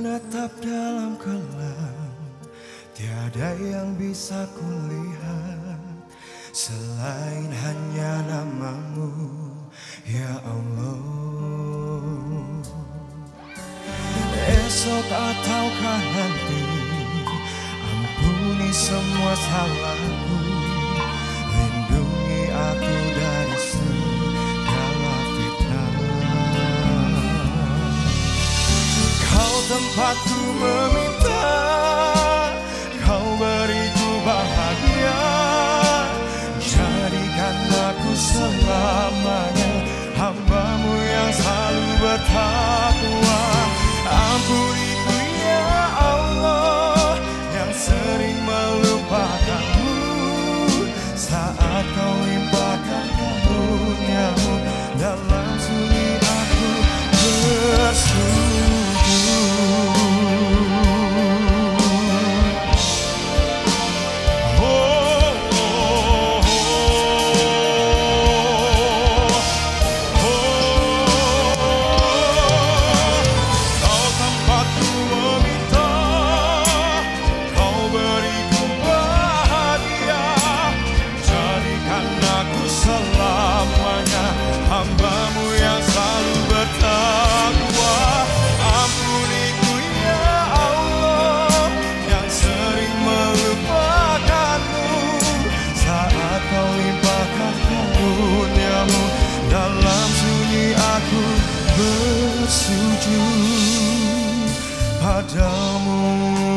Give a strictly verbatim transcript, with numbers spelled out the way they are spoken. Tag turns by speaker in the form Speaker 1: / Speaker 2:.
Speaker 1: menetap dalam kelam, tiada yang bisa kulihat selain hanya namamu, ya Allah. Esok ataukah nanti, ampuni semua salahku, lindungi aku dari segala fitnah. Kau tempatku meminta, kau beriku bahagia, jadikan aku selamanya hamba-Mu yang selalu bertakwa. Ampuniku ya Allah, yang sering melupakanmu saat Kau limpahkan karunia-Mu, dalam sunyi aku bersujud. Hamba-Mu yang selalu bertakwa. Ampuniku ya Allah, yang sering melupakanmu saat Kau limpahkan karunia-Mu, dalam sunyi aku bersujud padamu.